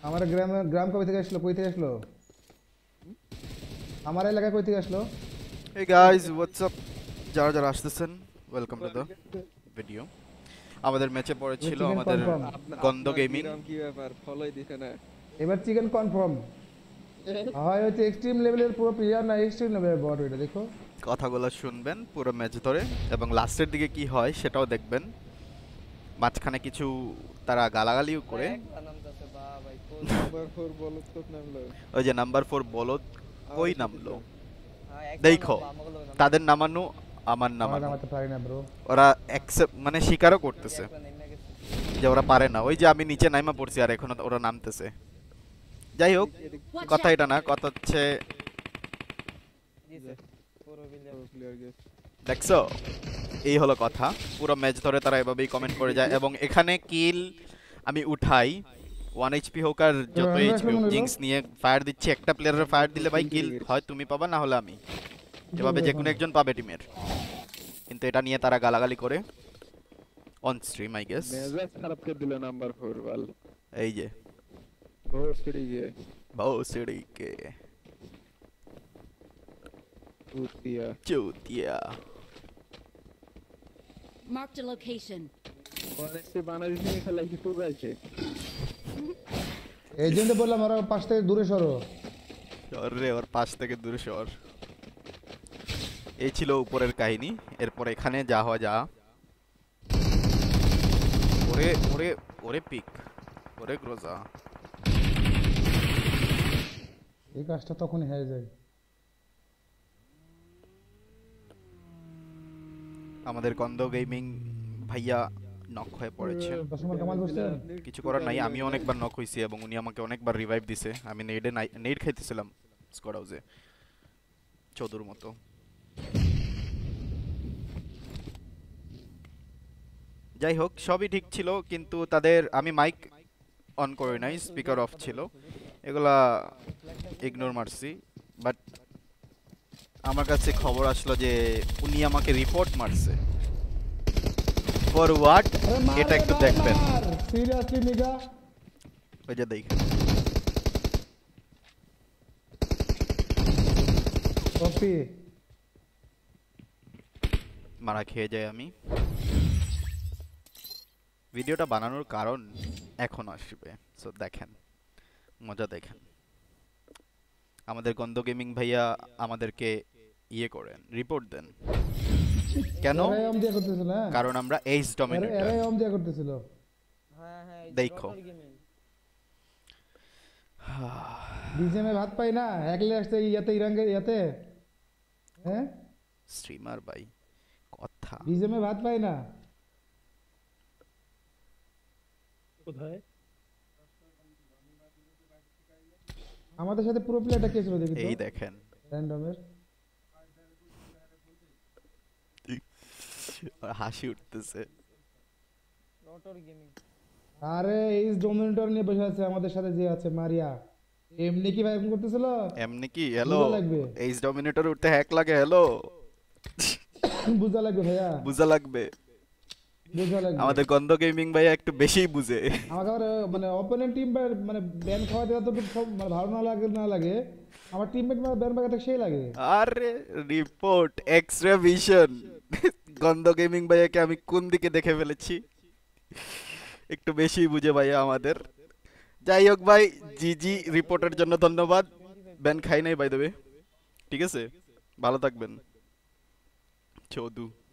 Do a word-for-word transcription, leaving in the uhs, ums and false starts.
আমার গ্রাম গ্রাম কবে থেকে আসলো, কই থেকে আসলো? আমার এলাকায় কই থেকে আসলো? Hey guys, what's up? যারা যারা আসতেছেন ওয়েলকাম টু দ্য ভিডিও। আমাদের ম্যাচে পড়েছিল চিকেন আমাদের কনফার্ম, গন্ধ গেমিং। কিরম কি ব্যাপার ফলোই দিছে না? এবার চিকেন কনফার্ম হয় হচ্ছে এক্সট্রিম লেভেলের পুরো প্লেয়ার না এক্সট্রিম লেভেলের বট, এটা দেখো। কথাগুলো শুনবেন পুরো ম্যাচ ধরে এবং লাস্টের দিকে কি হয় সেটাও দেখবেন। মাঝখানে কিছু তারা গালাগালিও করে। নাম্বার ফোর বলত তো নামলো। ওই যে নাম্বার ফোর বলদ কই আমার নামলো সাথে দেখো, তাদের নামানো আমার আমার নামানো, নামাতে পারি না ব্রো। ওরা অ্যাকসেপ্ট মানে স্বীকারও করতেছে যে ওরা পারে না। ওই যে আমি নিচে নাইমা পড়ছি আর এখন ওরা নামতেছে। যাই হোক, কথা এটা না, কথা হচ্ছে দেখছো, এই হলো কথা। পুরো ম্যাচ ধরে তারা এভাবেই কমেন্ট করে যায় এবং এখানে কিল আমি উঠাই ওয়ান এইচপি হোক আর যত এইচপি হোক, জিংস নিয়ে ফায়ার দিচ্ছি। একটা প্লেয়ারের ফায়ার দিলে ভাই কিল হয় তুমি পাবা না হলে আমি, এভাবে যে কোনো একজন পাবে টিমের। কিন্তু এটা নিয়ে তারা গালাগালি করে অন স্ট্রিম আই গেস। মেজাজ খারাপ করে দিল নাম্বার ফোর বল। এই যে ভোসড়ি গে ভোসড়ি কে উতিয়া চুতিয়া। Marked a location. ওয়ানেসে বানারিসে খেলা কি টুর আছে? এই জন্য বললাম ওরা পাশ থেকে দূরে সরো। রে ওর পাশ থেকে দূরে সর। এই ছিল উপরের কাহিনী। এরপর এখানে যা হওয়া যা। ওরে ওরে ওরে পিক, ওরে গ্রোজা। এই কাজটা তখনই হয়ে যায়। আমাদের গন্ধ গেমিং ভাইয়া নক হয়ে পড়েছে। দশমার কামাল করছেন? কিছু করার নাই, আমি অনেকবার নক হইছি এবং উনি আমাকে অনেকবার রিভাইভ দিছে। আমি নেডে নেড খাইতেছিলাম স্কোয়াড হাউসে চৌধুর মতো। যাই হোক, সবই ঠিক ছিল কিন্তু তাদের আমি মাইক অন করে নাই, স্পিকার অফ ছিল, এগুলা ইগনোর মারছি। বাট আমার কাছে খবর আসলো যে উনি আমাকে রিপোর্ট মারছে। ফর হোয়াট এটা একটু দেখবেন। সিরিয়াসলি নিগা, ওই যে দেখেন কপি মারা খেয়ে যায় আমি। ভিডিওটা বানানোর কারণ এখন আসবে, সো দেখেন, মজা দেখেন। আমাদের গন্ধ গেমিং ভাইয়া আমাদেরকে ইয়ে করেন, রিপোর্ট দেন। কেন? এরাই অম দিয়া করতেছিল, হ্যাঁ কারণ আমরা এইচ এরা- ডমিনেটর। এরাই অম দিয়া করতেছিল। হ্যাঁ হ্যাঁ দেখো বিজিএমে ভাত পাই না, একলে আসছে ইয়াতে ইরাঙ্গে ইয়াতে, হ্যাঁ স্ট্রিমার ভাই কথা। বিজিএমে ভাত পাই না। কোথায় আমাদের সাথে পুরো প্লেয়ারটা কে ছিল দেখি তো, এই দেখেন র্যান্ডমের। আর হাসি উঠতেছে। রটর গেমিং আরে এই ডোমিনেটর নিয়ে বসে আছে আমাদের সাথে যে আছে মারিয়া, এমনি কি ভাই এরকম করতেছিল? এমনি কি হ্যালো বুঝা লাগবে। এইচ ডমিনেটর উঠতে হ্যাক লাগে, হ্যালো বুঝা লাগবে ভাইয়া, বুঝা লাগবে। বুঝা লাগবে। আমাদের গন্ধ গেমিং ভাইয়া একটু বেশিই বুঝে। আমাকে আবার মানে অপোনেন্ট টিম মানে ব্যান খাওয়াতে যতটুকু সব মানে ভালো না লাগে না লাগে, আমার টিমমেট মানে ব্যান বাগাতে সেই লাগে। আরে রিপোর্ট এক্সরে ভিশন, গন্ধ গেমিং ভাইয়াকে আমি কোন দিকে দেখে ফেলেছি, একটু বেশি বুঝে ভাইয়া আমাদের। যাই হোক ভাই, জিজি রিপোর্টের জন্য ধন্যবাদ। ব্যান খাই নাই বাই দ্য ওয়ে, ঠিক আছে, ভালো থাকবেন চৌধু।